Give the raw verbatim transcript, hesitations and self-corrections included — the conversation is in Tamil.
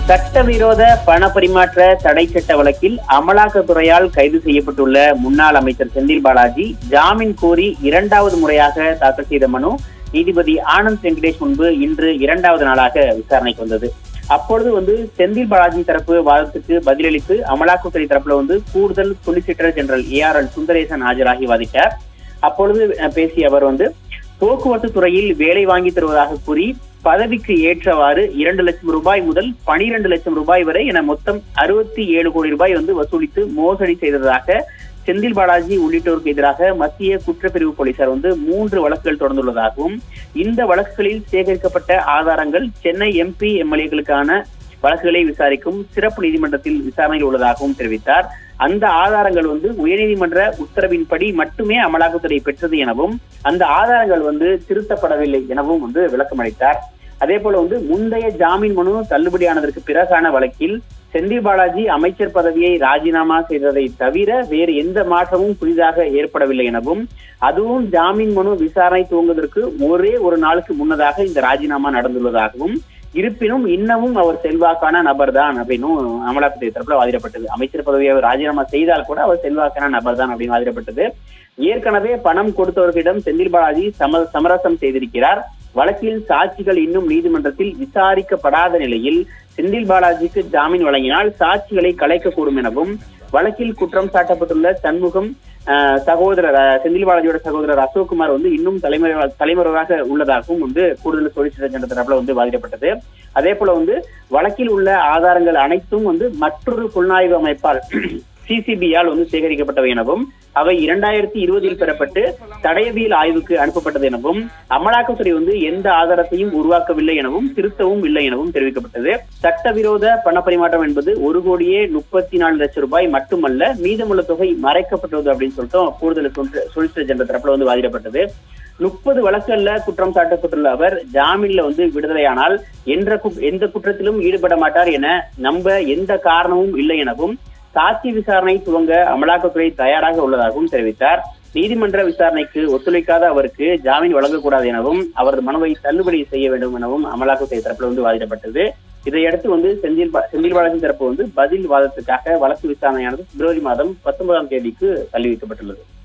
சட்டவிரோத பண பரிமாற்ற தடை சட்ட வழக்கில் அமலாக்கத்துறையால் கைது செய்யப்பட்டுள்ள முன்னாள் அமைச்சர் செந்தில் பாலாஜி ஜாமீன் கோரி இரண்டாவது முறையாக தாக்கல் செய்த மனு நீதிபதி ஆனந்த் வெங்கடேஷ் முன்பு இன்று இரண்டாவது நாளாக விசாரணைக்கு வந்தது. அப்பொழுது வந்து செந்தில் பாலாஜி தரப்பு வாதத்துக்கு பதிலளித்து அமலாக்கத்துறை தரப்புல வந்து கூடுதல் solicitor general A R L Sundaresan ஆஜராகி வாதிட்டார். அப்பொழுது பேசிய அவர் வந்து போக்குவரத்து துறையில் வேலை வாங்கி தருவதாக கூறி பதவிக்கு ஏற்றவாறு இரண்டு லட்சம் ரூபாய் முதல் பனிரெண்டு லட்சம் ரூபாய் வரை என மொத்தம் அறுபத்தி ஏழு கோடி ரூபாய் வந்து வசூலித்து மோசடி செய்ததாக செந்தில் பாலாஜி உள்ளிட்டோருக்கு எதிராக மத்திய குற்றப்பிரிவு போலீசார் வந்து மூன்று வழக்குகள் தொடர்ந்துள்ளதாகவும் இந்த வழக்குகளில் சேகரிக்கப்பட்ட ஆதாரங்கள் சென்னை எம்பி எம்எல்ஏக்களுக்கான வழக்குகளை விசாரிக்கும் சிறப்பு நீதிமன்றத்தில் விசாரணையில் உள்ளதாகவும் தெரிவித்தார். அந்த ஆதாரங்கள் வந்து உயர்நீதிமன்ற உத்தரவின்படி மட்டுமே அமலாக்கத்துறை பெற்றது எனவும் அந்த ஆதாரங்கள் வந்து திருத்தப்படவில்லை எனவும் வந்து விளக்கம் அளித்தார். அதே போல வந்து முந்தைய ஜாமீன் மனு தள்ளுபடியானதற்கு பிறகான வழக்கில் செந்தில் பாலாஜி அமைச்சர் பதவியை ராஜினாமா செய்ததை தவிர வேறு எந்த மாற்றமும் புதிதாக ஏற்படவில்லை எனவும் அதுவும் ஜாமீன் மனு விசாரணை துவங்குவதற்கு ஒரே ஒரு நாளுக்கு முன்னதாக இந்த ராஜினாமா நடந்துள்ளதாகவும் இருப்பினும் இன்னமும் அவர் செல்வாக்கான நபர் தான் அப்படின்னு அமலாக்கத்துறை தரப்புல வாதிடப்பட்டது. அமைச்சர் பதவியை அவர் ராஜினாமா செய்தால் கூட அவர் செல்வாக்கான நபர் தான் அப்படின்னு வாதிடப்பட்டது. ஏற்கனவே பணம் கொடுத்தவர்களிடம் செந்தில் பாலாஜி சம சமரசம் செய்திருக்கிறார். வழக்கில் சாட்சிகள் இன்னும் நீதிமன்றத்தில் விசாரிக்கப்படாத நிலையில் செந்தில் பாலாஜிக்கு ஜாமீன் வழங்கினால் சாட்சிகளை கலைக்கக்கூடும் எனவும் வழக்கில் குற்றம் சாட்டப்பட்டுள்ள சண்முகம் சகோதரர் செந்தில் பாலாஜியோட சகோதரர் அசோக்குமார் வந்து இன்னும் தலைமுறை தலைமுறையாக உள்ளதாகவும் வந்து கூடுதல் சொலிசிட்டர் ஜெனரல் தரப்புல வந்து வாதிடப்பட்டது. அதே போல வந்து வழக்கில் உள்ள ஆதாரங்கள் அனைத்தும் வந்து மற்றொரு புலனாய்வு அமைப்பால் சிசிபியால் வந்து சேகரிக்கப்பட்டவை எனவும் அவை இரண்டாயிரத்தி இருபதில் பெறப்பட்டு தடயவியல் ஆய்வுக்கு அனுப்பப்பட்டது எனவும் அமலாக்கத்துறை வந்து எந்த ஆதாரத்தையும் உருவாக்கவில்லை எனவும் திருத்தவும் இல்லை எனவும் தெரிவிக்கப்பட்டது. சட்டவிரோத பண பரிமாற்றம் என்பது ஒரு கோடியே முப்பத்தி நாலு லட்சம் ரூபாய் மட்டுமல்ல, மீதமுள்ள தொகை மறைக்கப்பட்டது அப்படின்னு சொல்லிட்டு கூடுதல் சொலிசிட்டர் ஜெனரல் தரப்புல வந்து வாதிடப்பட்டது. முப்பது வழக்குகள்ல குற்றம் சாட்டப்பட்டுள்ள அவர் ஜாமீன்ல வந்து விடுதலையானால் என்ற எந்த குற்றத்திலும் ஈடுபட மாட்டார் என நம்ப எந்த காரணமும் இல்லை எனவும் சாட்சி விசாரணை துவங்க அமலாக்கத்துறை தயாராக உள்ளதாகவும் தெரிவித்தார். நீதிமன்ற விசாரணைக்கு ஒத்துழைக்காத அவருக்கு ஜாமீன் வழங்கக்கூடாது எனவும் அவரது மனுவை தள்ளுபடி செய்ய வேண்டும் எனவும் அமலாக்கத்துறை தரப்புல வந்து வாதிடப்பட்டது. இதையடுத்து வந்து செந்தில் செந்தில் பாலாஜி தரப்பு வந்து பதில் வாதத்துக்காக வழக்கு விசாரணையானது பிப்ரவரி மாதம் பத்தொன்பதாம் தேதிக்கு தள்ளி வைக்கப்பட்டுள்ளது.